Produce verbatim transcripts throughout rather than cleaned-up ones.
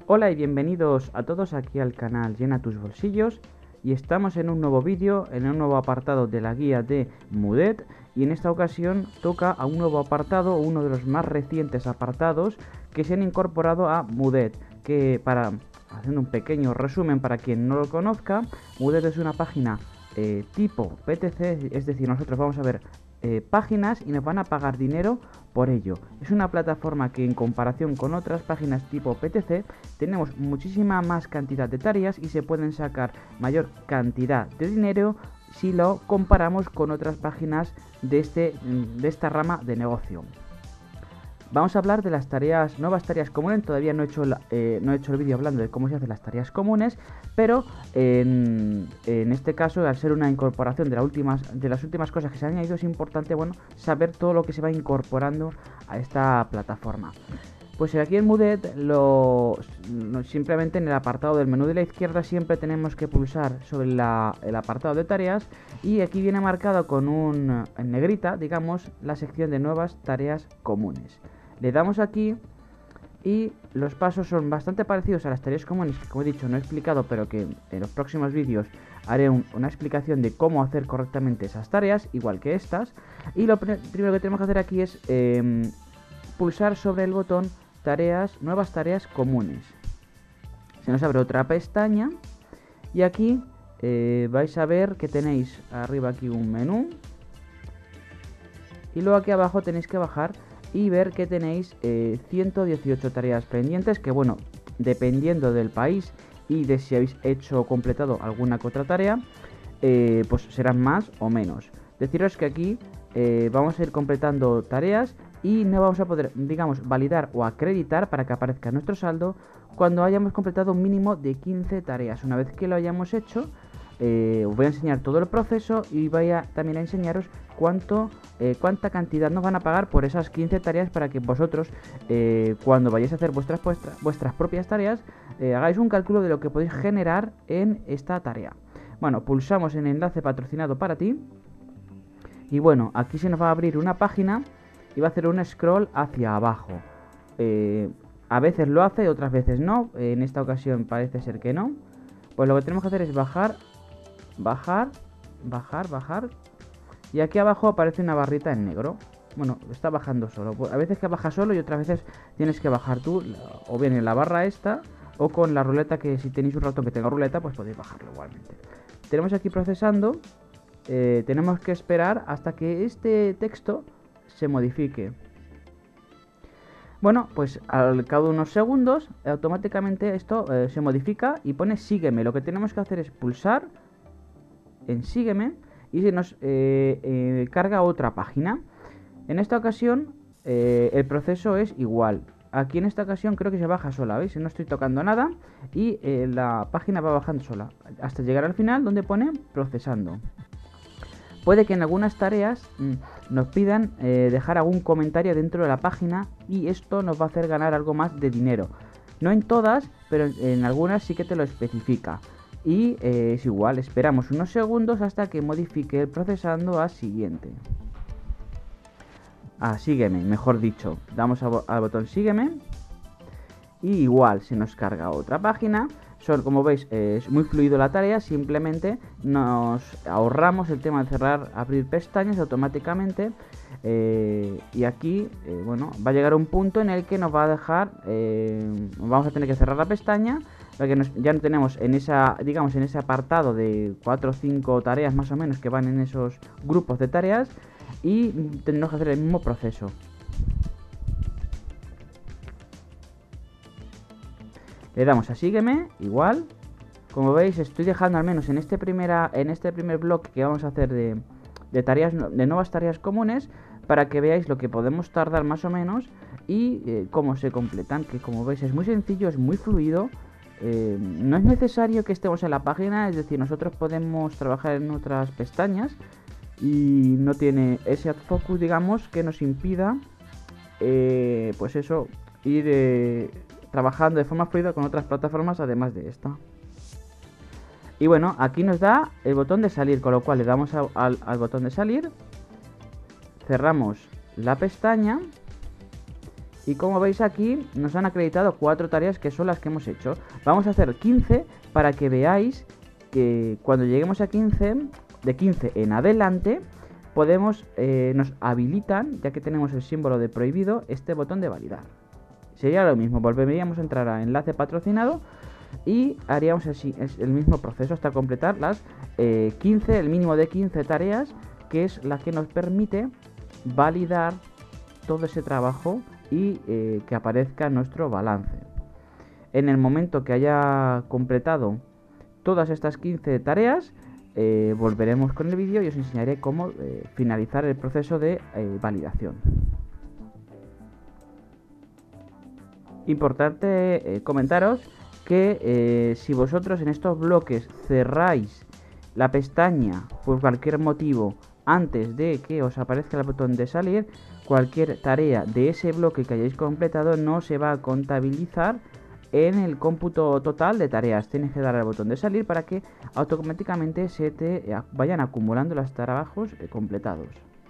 Hola y bienvenidos a todos aquí al canal Llena tus bolsillos, y estamos en un nuevo vídeo, en un nuevo apartado de la guía de Mudet, y en esta ocasión toca a un nuevo apartado, uno de los más recientes apartados que se han incorporado a Mudet, que para, haciendo un pequeño resumen para quien no lo conozca, Mudet es una página eh, tipo P T C, es decir, nosotros vamos a ver eh, páginas y nos van a pagar dinero por ello. Es una plataforma que en comparación con otras páginas tipo P T C tenemos muchísima más cantidad de tareas y se pueden sacar mayor cantidad de dinero si lo comparamos con otras páginas de, este, de esta rama de negocio. Vamos a hablar de las tareas, nuevas tareas comunes. Todavía no he hecho, la, eh, no he hecho el vídeo hablando de cómo se hacen las tareas comunes, pero en, en este caso, al ser una incorporación de, la últimas, de las últimas cosas que se han añadido, es importante, bueno, saber todo lo que se va incorporando a esta plataforma. Pues aquí en Mudet, lo, simplemente en el apartado del menú de la izquierda siempre tenemos que pulsar sobre la, el apartado de tareas, y aquí viene marcado con un en negrita, digamos, la sección de nuevas tareas comunes. Le damos aquí y los pasos son bastante parecidos a las tareas comunes que, como he dicho, no he explicado, pero que en los próximos vídeos haré un, una explicación de cómo hacer correctamente esas tareas, igual que estas. Y lo pr primero que tenemos que hacer aquí es eh, pulsar sobre el botón tareas, nuevas tareas comunes. Se nos abre otra pestaña y aquí eh, vais a ver que tenéis arriba aquí un menú, y luego aquí abajo tenéis que bajar y ver que tenéis eh, ciento dieciocho tareas pendientes, que bueno, dependiendo del país y de si habéis hecho o completado alguna que otra tarea, eh, pues serán más o menos. Deciros que aquí eh, vamos a ir completando tareas y no vamos a poder, digamos, validar o acreditar para que aparezca nuestro saldo cuando hayamos completado un mínimo de quince tareas. Una vez que lo hayamos hecho, eh, os voy a enseñar todo el proceso y voy a también a enseñaros cuánto, eh, cuánta cantidad nos van a pagar por esas quince tareas, para que vosotros, eh, cuando vayáis a hacer vuestras, vuestras, vuestras propias tareas, eh, hagáis un cálculo de lo que podéis generar en esta tarea. Bueno, pulsamos en enlace patrocinado para ti, y bueno, aquí se nos va a abrir una página y va a hacer un scroll hacia abajo. Eh, a veces lo hace, otras veces no. En esta ocasión parece ser que no. Pues lo que tenemos que hacer es bajar, bajar, bajar, bajar. Y aquí abajo aparece una barrita en negro. Bueno, está bajando solo. A veces que baja solo y otras veces tienes que bajar tú, o bien en la barra esta, o con la ruleta, que si tenéis un ratón que tenga ruleta, pues podéis bajarlo igualmente. Tenemos aquí procesando. Eh, tenemos que esperar hasta que este texto se modifique. Bueno, pues al cabo de unos segundos automáticamente esto eh, se modifica y pone sígueme. Lo que tenemos que hacer es pulsar en sígueme y se nos eh, eh, carga otra página. En esta ocasión eh, el proceso es igual. Aquí en esta ocasión creo que se baja sola, ¿veis? No estoy tocando nada y eh, la página va bajando sola hasta llegar al final donde pone procesando. Puede que en algunas tareas mmm, nos pidan eh, dejar algún comentario dentro de la página, y esto nos va a hacer ganar algo más de dinero. No en todas, pero en, en algunas sí que te lo especifica. Y eh, es igual, esperamos unos segundos hasta que modifique el procesando a siguiente. A sígueme, mejor dicho. Damos al, al botón sígueme. Y igual se nos carga otra página. Son, como veis, eh, es muy fluido la tarea. Simplemente nos ahorramos el tema de cerrar, abrir pestañas automáticamente. Eh, y aquí, eh, bueno, va a llegar un punto en el que nos va a dejar, eh, vamos a tener que cerrar la pestaña, porque nos, ya no tenemos en esa, digamos, en ese apartado de cuatro o cinco tareas más o menos que van en esos grupos de tareas, y tendremos que hacer el mismo proceso. Le damos a sígueme, igual. Como veis, estoy dejando al menos en este, primera, en este primer bloque que vamos a hacer de, de, tareas, de nuevas tareas comunes, para que veáis lo que podemos tardar más o menos y eh, cómo se completan, que como veis es muy sencillo, es muy fluido. Eh, no es necesario que estemos en la página, es decir, nosotros podemos trabajar en otras pestañas y no tiene ese focus, digamos, que nos impida, eh, pues eso, ir eh, trabajando de forma fluida con otras plataformas además de esta. Y bueno, aquí nos da el botón de salir, con lo cual le damos a, al, al botón de salir, cerramos la pestaña Y como veis aquí, nos han acreditado cuatro tareas que son las que hemos hecho. Vamos a hacer quince para que veáis que cuando lleguemos a quince, de quince en adelante, podemos, eh, nos habilitan, ya que tenemos el símbolo de prohibido, este botón de validar. Sería lo mismo, volveríamos a entrar a enlace patrocinado y haríamos el, el mismo proceso hasta completar las eh, quince, el mínimo de quince tareas, que es la que nos permite validar todo ese trabajo y eh, que aparezca nuestro balance. En el momento que haya completado todas estas quince tareas, eh, volveremos con el vídeo y os enseñaré cómo eh, finalizar el proceso de eh, validación. Importante eh, comentaros que eh, si vosotros en estos bloques cerráis la pestaña por cualquier motivo antes de que os aparezca el botón de salir, cualquier tarea de ese bloque que hayáis completado no se va a contabilizar en el cómputo total de tareas. Tienes que dar al botón de salir para que automáticamente se te vayan acumulando los trabajos completados.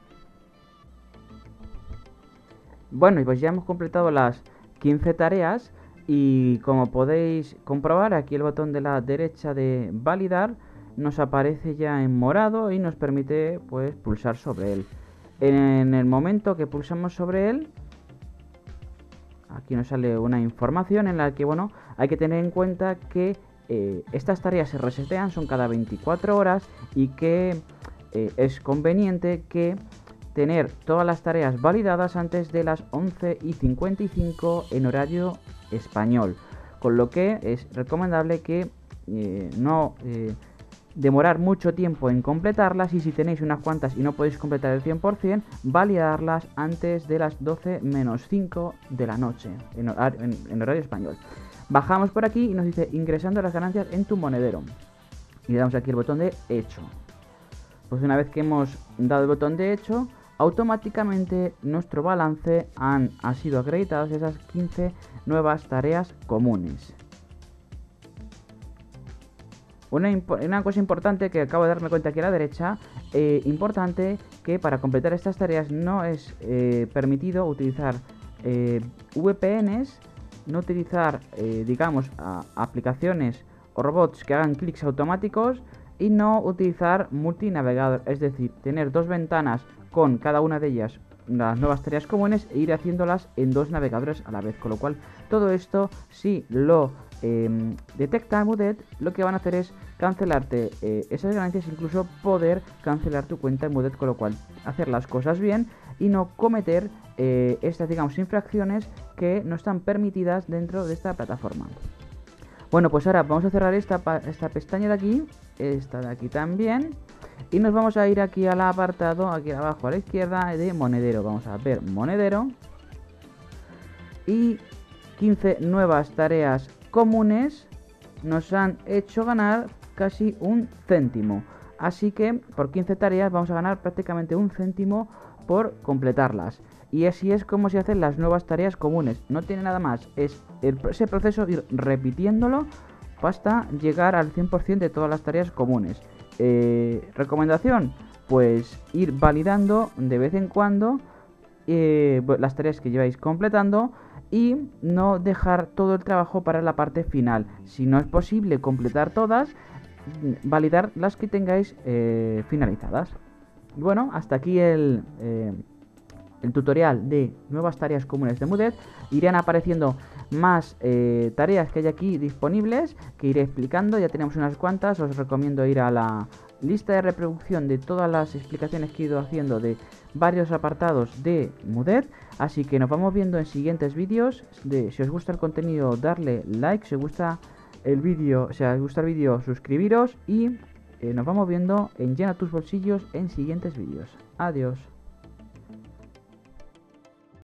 Bueno, y pues ya hemos completado las quince tareas y como podéis comprobar, aquí el botón de la derecha de validar nos aparece ya en morado y nos permite pues pulsar sobre él. En el momento que pulsamos sobre él, aquí nos sale una información en la que, bueno, hay que tener en cuenta que eh, estas tareas se resetean, son cada veinticuatro horas y que eh, es conveniente que tener todas las tareas validadas antes de las once y cincuenta y cinco en horario español, con lo que es recomendable que eh, no eh, demorar mucho tiempo en completarlas, y si tenéis unas cuantas y no podéis completar el cien por cien, validarlas antes de las doce menos cinco de la noche en, hor en, en horario español. Bajamos por aquí y nos dice ingresando las ganancias en tu monedero y le damos aquí el botón de hecho. Pues una vez que hemos dado el botón de hecho, automáticamente nuestro balance han, ha sido acreditadas esas quince nuevas tareas comunes. Una, una cosa importante que acabo de darme cuenta aquí a la derecha, eh, importante que para completar estas tareas no es eh, permitido utilizar eh, V P Ns, no utilizar, eh, digamos, a, aplicaciones o robots que hagan clics automáticos y no utilizar multinavegador, es decir, tener dos ventanas con cada una de ellas las nuevas tareas comunes e ir haciéndolas en dos navegadores a la vez, con lo cual todo esto, si lo eh, detecta Mudet, lo que van a hacer es cancelarte eh, esas ganancias, incluso poder cancelar tu cuenta en Mudet, con lo cual hacer las cosas bien y no cometer eh, estas, digamos, infracciones que no están permitidas dentro de esta plataforma. Bueno, pues ahora vamos a cerrar esta, esta pestaña de aquí, esta de aquí también, y nos vamos a ir aquí al apartado, aquí abajo a la izquierda, de monedero. Vamos a ver monedero y quince nuevas tareas comunes nos han hecho ganar casi un céntimo. Así que por quince tareas vamos a ganar prácticamente un céntimo por completarlas. Y así es como se hacen las nuevas tareas comunes. No tiene nada más, es el, ese proceso ir repitiéndolo hasta llegar al cien por cien de todas las tareas comunes. Eh, recomendación, pues ir validando de vez en cuando eh, las tareas que lleváis completando y no dejar todo el trabajo para la parte final. Si no es posible completar todas, validar las que tengáis eh, finalizadas. Bueno, hasta aquí el, eh, el tutorial de nuevas tareas comunes de Mudet. Irán apareciendo más eh, tareas que hay aquí disponibles que iré explicando. Ya tenemos unas cuantas, os recomiendo ir a la lista de reproducción de todas las explicaciones que he ido haciendo de varios apartados de Mudet. Así que nos vamos viendo en siguientes vídeos. De, si os gusta el contenido, darle like. Si os gusta el vídeo, si os gusta el vídeo, suscribiros. Y eh, nos vamos viendo en Llena tus bolsillos en siguientes vídeos. Adiós.